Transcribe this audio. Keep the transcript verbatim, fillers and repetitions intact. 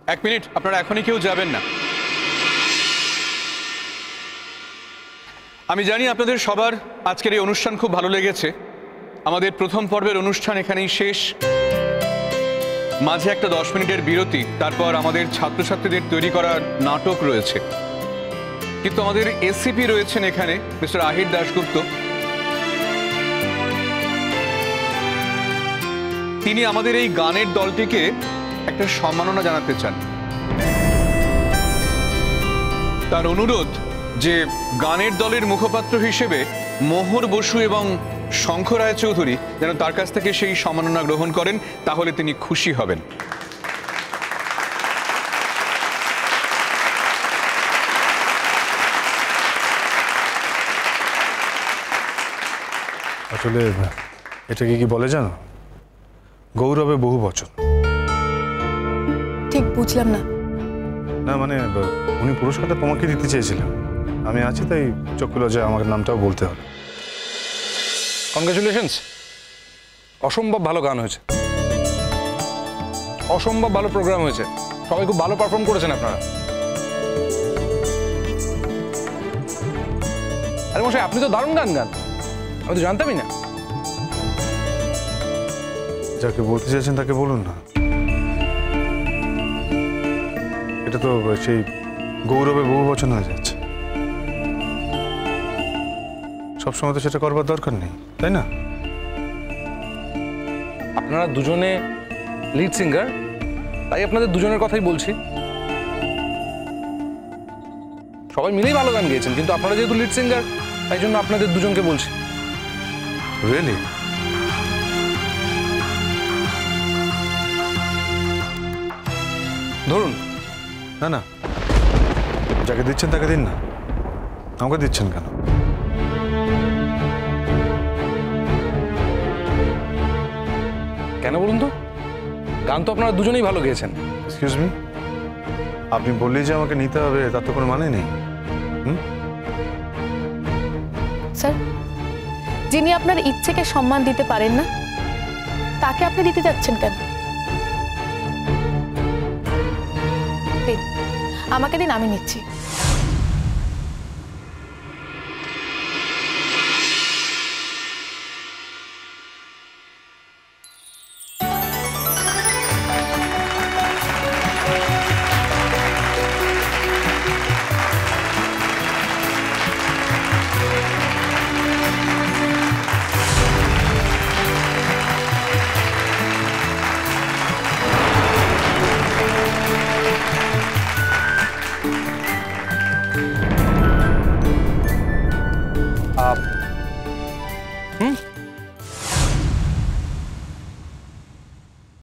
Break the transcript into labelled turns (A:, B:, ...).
A: এক মিনিট, আপনারা এখনই কেউ যাবেন না। আমি জানি আপনাদের সবার আজকের এই অনুষ্ঠান খুব ভালো লেগেছে। আমাদের প্রথম পর্বের অনুষ্ঠান এখানেই শেষ। মাঝে একটা দশ মিনিটের বিরতি, তারপর আমাদের ছাত্রছাত্রীদের তৈরি করা নাটক রয়েছে। কিন্তু আমাদের এসিপি রয়েছেন এখানে, মিস্টার আহির দাশগুপ্ত। তিনি আমাদের এই গানের দলটিকে একটা সম্মাননা জানাতে চান। তার অনুরোধ যে গানের দলের মুখপাত্র হিসেবে মোহর বসু এবং শঙ্খ রায়চৌধুরী যেন তার কাছ থেকে সেই সম্মাননা গ্রহণ করেন, তাহলে তিনি খুশি হবেন।
B: আসলে এটাকে কি বলে জানো? গৌরবে বহু বচন।
C: ঠিক বুঝলাম না।
B: না মানে উনি পুরস্কারটা তোমাকে দিতে চেয়েছিলেন, আমি আছি তাই চক্ষু লজ্জায় আমার নামটাও বলতে হবে।
D: কনগ্রাচুলেশনস, অসম্ভব ভালো গান হয়েছে, অসম্ভব ভালো প্রোগ্রাম হয়েছে, সবাই খুব ভালো পারফর্ম করেছেন আপনারা। আরে মশাই, আপনি তো দারুণ গান গান, আমি তো জানতামই না।
B: যাকে বলতে চাইছেন তাকে বলুন না। এটা তো সেই গৌরবে বহু বচন হয়ে যাচ্ছে। সবসময় তো সেটা করবার দরকার নেই, তাই না?
D: আপনারা দুজনে লিড সিঙ্গার, তাই আপনাদের দুজনের কথাই বলছি। সবাই মিলেই ভালো গান গেয়েছেন, কিন্তু আপনারা যেহেতু লিড সিঙ্গার তাই জন্য আপনাদের দুজনকে বলছি।
B: রিয়েলি?
D: ধরুন।
B: না না, যাকে দিচ্ছেন তাকে দিন না, আমাকে দিচ্ছেন কেন?
D: কেন বলুন তো? গান তো আপনারা দুজনেই ভালো গেয়েছেন।
B: এক্সকিউজ মি, আপনি বললেই যে আমাকে নিতে হবে তার তো কোনো মানে নেই। হুম
C: স্যার, যিনি আপনার ইচ্ছেকে সম্মান দিতে পারেন না তাকে আপনি দিতে যাচ্ছেন কেন? দিন, আমাকে দিন, আমি নিচ্ছি।